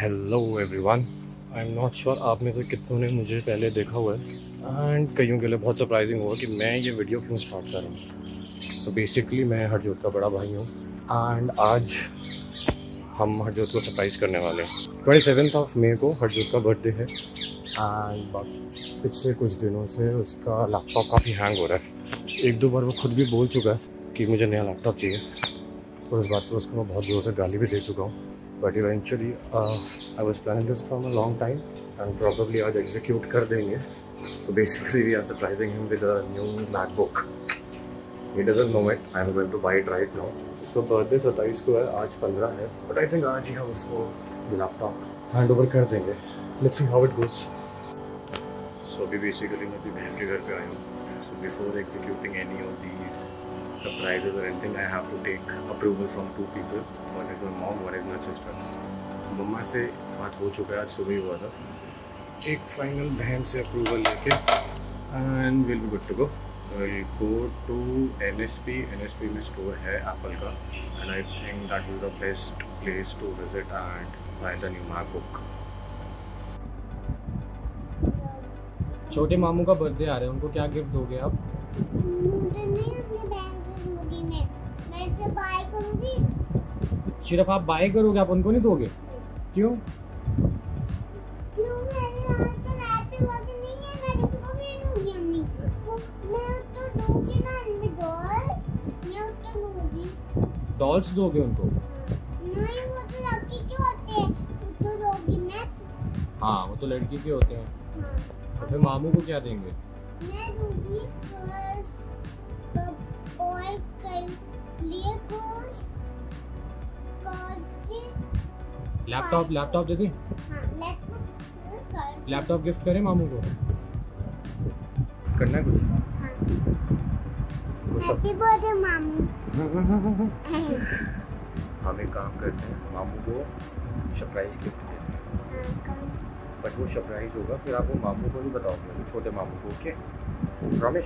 Hello everyone, I am not sure आप में से कितनों ने मुझे पहले देखा हुआ है एंड कईयों के लिए बहुत सरप्राइजिंग होगा कि मैं ये वीडियो क्यों स्टार्ट कर रहा हूँ। सो बेसिकली मैं हरजोत का बड़ा भाई हूँ एंड आज हम हरजोत को सरप्राइज़ करने वाले हैं। 27 मई को हरजोत का बर्थडे है एंड पिछले कुछ दिनों से उसका लैपटॉप काफ़ी हैंग हो रहा है। एक दो बार वो खुद भी बोल चुका है कि मुझे नया लैपटॉप चाहिए और उस बात पर उसको मैं बहुत ज़ोर से गाली भी दे चुका हूँ। But eventually I was planning this from a long time and probably आज एग्जीक्यूट कर देंगे। So basically we are surprising him with a new MacBook. He doesn't know it, I am going to buy it right now. उसका birthday 27 को है, आज 15 है, but I think आज ही हम उसको लैपटॉप हैंड ओवर कर देंगे। Let's see how it goes. So अभी बेसिकली मैं अपनी बहन के घर पे आया हूँ। So before executing any of these surprises or anything, I have to take approval from two people. One is my mom, one is my sister. मम्मा से बात हो चुका है, आज सुबह ही हुआ था। एक फाइनल बहन से अप्रूवल लेके and we'll be good to go. We'll go to NSP. NSP में स्टोर है एप्पल का and I think that is the best place to visit and buy the new MacBook. छोटे मामू का बर्थडे आ रहा है, उनको क्या गिफ्ट दोगे आप? मुझे नहीं, अपने बहन को दूंगी। मैं इसे बाय करूंगी। सिर्फ आप बाय करोगे, आप उनको नहीं दोगे? क्यों? क्यों? मेरे यहाँ तो हैप्पी बर्थडे नहीं है, मैं किसको भी दूंगी अम्मी। मैं तो दूंगी ना अम्मी डॉल्स, मैं तो दूंगी। डॉल्स दोगे उनको? नहीं, वो तो लड़की के होते हैं, वो तो दूंगी मैं। हाँ, वो तो लड़की के होते हैं। हाँ। तो फिर मामू को क्या देंगे? मैं दूंगी बॉय कर लिए कोर्स लैपटॉप दे दें? हाँ, लैपटॉप गिफ्ट करें मामू को? करना है कुछ? हैप्पी बर्थडे मामू। हम एक काम करते हैं, मामू को सरप्राइज गिफ्ट देते हैं, बट वो सरप्राइज होगा फिर आप वो मामू को नहीं बताओगे, वो छोटे मामू को। Okay, promise?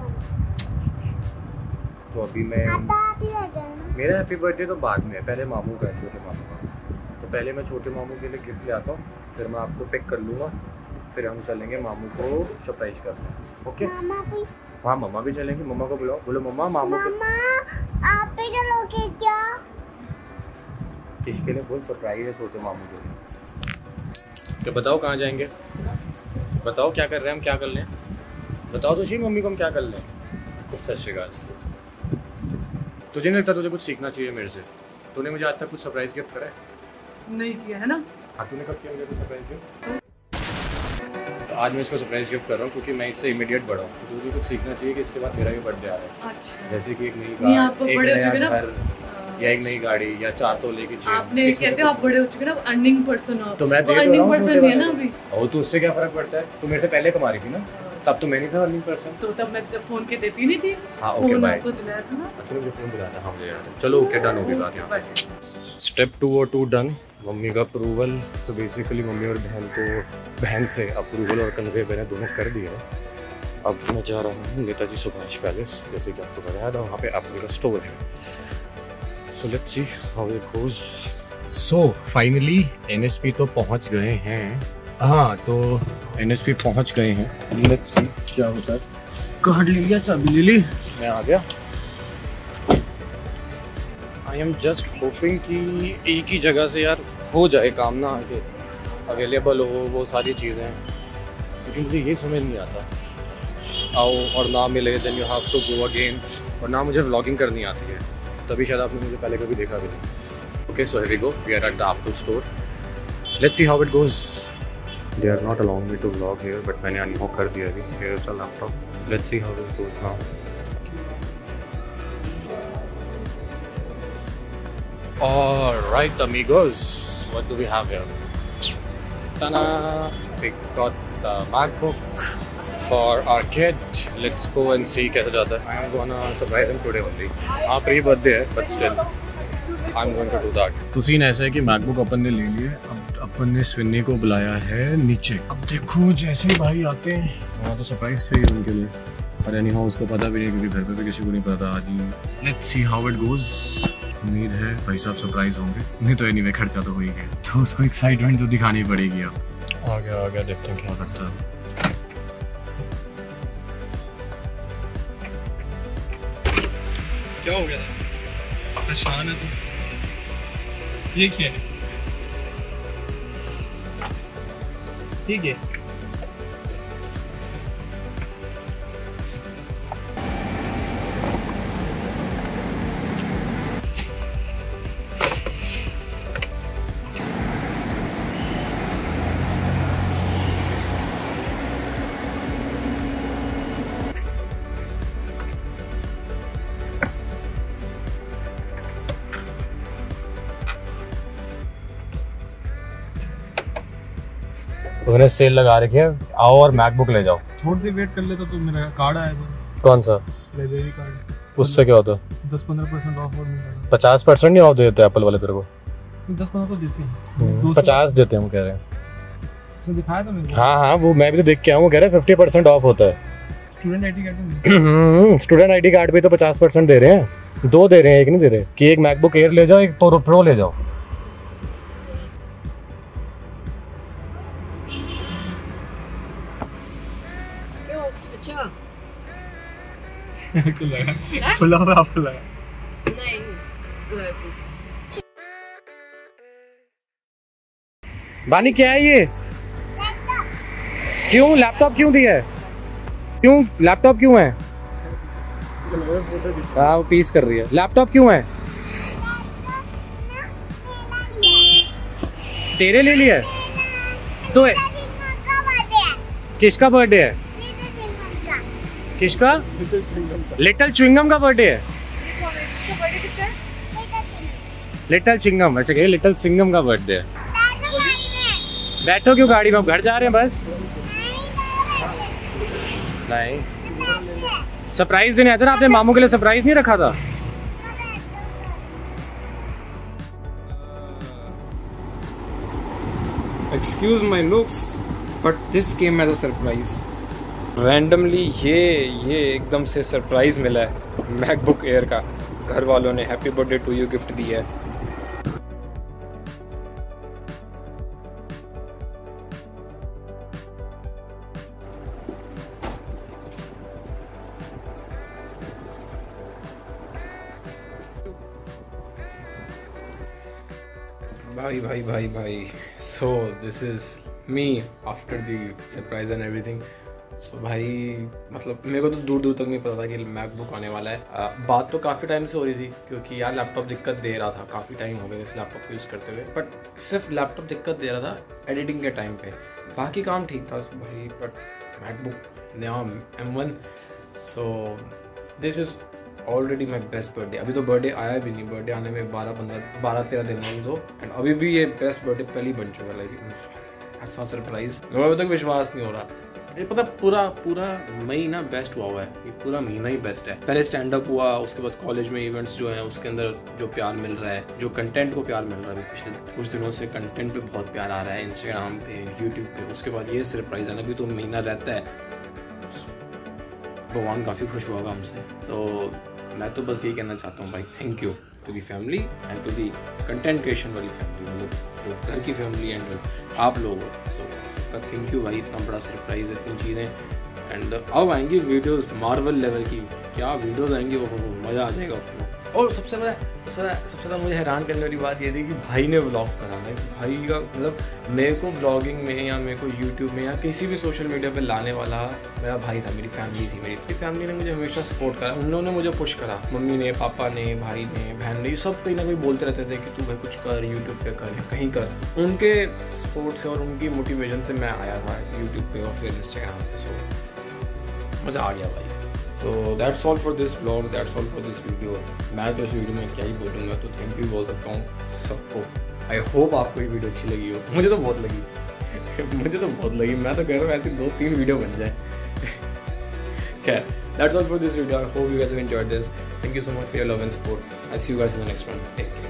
तो अभी मैं मेरा हैप्पी बर्थडे तो बाद में है, पहले मामू का है, छोटे मामू का। तो पहले मैं छोटे मामू के लिए गिफ्ट ले आता हूँ, फिर मैं आपको पिक कर लूँगा, फिर हम चलेंगे मामू को सरप्राइज करने। ओके? हाँ, मम्मा भी चलेंगी। मम्मा को बुलाओ, बोलो मम्मा मामू आप भी चलोगे क्या? किसके लिए? बोल सरप्राइज है छोटे मामू के लिए। तो बताओ कहाँ जाएंगे, बताओ क्या कर रहे हैं हम, क्या कर लें? बताओ तो सही मम्मी को हम क्या कर लें। सत श्री अकाल। तुझे नहीं लगता तुझे कुछ सीखना चाहिए मेरे से? तूने मुझे आज तक कुछ सरप्राइज गिफ्ट करा है? नहीं किया है ना? हाँ, तूने कब किया मुझे कुछ सरप्राइज गिफ्ट? तो आज मैं इसको सरप्राइज गिफ्ट कर रहा हूँ क्योंकि मैं इससे इमीडिएट बड़ा हूँ। तो तुझे कुछ सीखना चाहिए कि इसके बाद मेरा भी बर्थडे आ रहा है। अच्छा। जैसे कि एक नई कार, एक नया घर या एक नई गाड़ी या 4 तोले की चेन। आपने कहते हो आप बड़े हो चुके ना, अर्निंग पर्सन हो। तो मैं अर्निंग पर्सन है ना अभी। और तो उससे क्या फर्क पड़ता है? तू मेरे से पहले कमा रही थी ना, तब तो मैं नहीं था अर्निंग पर्सन। तो तब मैं फोन के देती नहीं थी। हाँ, ओके बाय। आपको दिलाया था ना? तूने मुझे फोन दिलाया था। हाँ, मुझे याद है। चलो ओके, डन हो गई बात यहाँ पे। स्टेप 2 और 2 डन। मम्मी का अप्रूवल। तो बेसिकली मम्मी और बहन से अप्रूवल और कन्वे मैंने दोनों कर दिया है। अब मैं जा रहा हूँ नेताजी सुभाष पैलेस, जैसे कि आपको बताया था, वहाँ पे एप्पल का स्टोर है। So let's see how it goes. So finally NSP तो पहुँच गए हैं। हाँ, तो NSP पहुँच गए हैं। लेट्स सी क्या होता है। कार्ड ले लिया, चाबी ले ली, मैं आ गया। आई एम जस्ट होपिंग कि एक ही जगह से यार हो जाए काम ना, आगे अवेलेबल हो वो सारी चीज़ें, क्योंकि मुझे ये समझ नहीं आता आओ और ना मिले, then you have to go again. और ना मुझे व्लॉगिंग करनी आती है, तभी शायद आपने मुझे पहले कभी देखा भी नहीं। Okay, so here we go, we are at the Apple store. Let's see how it goes. They are not allowing me to vlog here, but मैंने अनलॉक कर दिया अभी। Here is the laptop. Let's see how it goes now. Alright amigos, what do we have here? Ta-da! We got the MacBook for our kid. Let's go and see कैसे जाता है। I am gonna surprise him today only. हाँ, pre-birthday है, but still I'm going to do that. तो scene ऐसा है कि MacBook अपन ने ले लिए, अब अपन ने स्विन्नी को बुलाया है नीचे। अब देखो जैसे ही भाई आते हैं, वहाँ तो सरप्राइज चाहिए उनके लिए, पर एनीहाउ उसको पता भी नहीं क्योंकि घर पे भी किसी को नहीं पता आज ही। Let's see how it goes. उम्मीद है भाई साहब सरप्राइज होंगे, नहीं तो एनीवे खर्चा तो हो ही गया, तो उसको एक्साइटमेंट तो दिखानी पड़ेगी। अब आ गया देखते हैं क्या करता है। क्या हो गया? परेशान है तू? ये क्या है? ठीक है। उन्होंने सेल लगा रखी है, आओ और मैकबुक ले जाओ। थोड़ी देर वेट कर लेता तो मेरा कार्ड आया था। कौन सा? Library card. उससे क्या होता है? 10-15% ऑफ और मिलता है। 50% नहीं ऑफ देते एप्पल वाले तेरे को? 10-15 तो देते हैं। 50 देते हैं वो कह रहे हैं। उसने दिखाया था मेरे को। हाँ वो मैं भी तो देख के आऊँ, कह रहे हैं 50% ऑफ होता है। Student ID card student ID card पे तो 50% दे रहे हैं, 2 दे रहे हैं, 1 नहीं दे रहे कि एक मैकबुक एयर ले जाओ, एक प्रो ले जाओ। खुला हुआ आपको लगा? नहीं, बानी क्या है ये? क्यों लैपटॉप क्यों दिया है? क्यों लैपटॉप क्यों है? हाँ वो पीस कर रही है। लैपटॉप क्यों है? तेरे ले लिया है? तो है किसका बर्थडे है? किसका? लिटिल च्युइंगम का बर्थडे है। लिटिल चिंगम, अच्छा कहिए लिटिल चिंगम का बर्थडे है। बैठो क्यों गाड़ी में, अब घर जा रहे हैं बस। नहीं सरप्राइज देने आया था ना, आपने मामू के लिए सरप्राइज नहीं रखा था? Excuse my looks, but this came as a surprise. Randomly ये एकदम से सरप्राइज मिला है मैकबुक एयर का। घर वालों ने happy birthday to you gift दिया है। भाई so this is me after the surprise and everything. So भाई मतलब मेरे को तो दूर दूर तक नहीं पता था कि मैकबुक आने वाला है। बात तो काफ़ी टाइम से हो रही थी क्योंकि यार लैपटॉप दिक्कत दे रहा था, काफ़ी टाइम हो गया इस लैपटॉप को यूज़ करते हुए, बट सिर्फ लैपटॉप दिक्कत दे रहा था एडिटिंग के टाइम पे, बाकी काम ठीक था भाई। बट मैकबुक नया M1, so this is already my best birthday. अभी तो बर्थडे आया भी नहीं, बर्थडे आने में 12-13 दिन में तो, एंड अभी भी ये बेस्ट बर्थडे पहले बन चुका है। लाइक ऐसा सरप्राइज मेरे अभी तक विश्वास नहीं हो रहा। ये पता पूरा महीना बेस्ट हुआ है, ये पूरा महीना ही बेस्ट है। पहले स्टैंड अप हुआ, उसके बाद कॉलेज में इवेंट्स जो हैं उसके अंदर जो प्यार मिल रहा है, जो कंटेंट को प्यार मिल रहा है, पिछले कुछ दिनों से कंटेंट पे बहुत प्यार आ रहा है इंस्टाग्राम पे, यूट्यूब पे। उसके बाद ये सरप्राइज है ना, अभी तो महीना रहता है, भगवान काफ़ी खुश हुआ हमसे। तो मैं तो बस ये कहना चाहता हूँ भाई, thank you to the family and to the content creation वाली फैमिली, मतलब जो घर की फैमिली एंड आप लोग। सो सबका थैंक यू भाई, इतना बड़ा सरप्राइज है, इतनी चीज़ें। एंड अब आएंगी वीडियोस मार्वल लेवल की, क्या वीडियोस आएंगी, वो मज़ा आ जाएगा आपको। और सबसे ज़्यादा मुझे हैरान करने वाली बात ये थी कि भाई ने व्लॉग करा है। भाई का मतलब मेरे को व्लॉगिंग में या मेरे को यूट्यूब में या किसी भी सोशल मीडिया पे लाने वाला मेरा भाई था, मेरी फैमिली थी। मेरी फैमिली ने मुझे हमेशा सपोर्ट करा, उन्होंने मुझे पुश करा, मम्मी ने, पापा ने, भाई ने, बहन ने, ये सब कहीं ना कहीं बोलते रहते थे कि तू भाई कुछ कर, यूट्यूब पे कर या कहीं कर। उनके सपोर्ट से और उनकी मोटिवेशन से मैं आया था यूट्यूब पे और फिर इंस्टाग्राम पे। सो मज़ा आ गया भाई। So that's all for this blog, that's all for this video. मैं तो इस वीडियो में क्या ही बोलूँगा, तो थैंक यू बोल सकता हूँ सबको। आई होप आपको ये वीडियो अच्छी लगी हो, मुझे तो बहुत लगी मैं तो कह रहा हूँ ऐसी 2-3 वीडियो बन जाए। खैर, that's all for this video. I hope you guys have enjoyed this. Thank you so much for your love and support. I see you guys in the next one. Take care.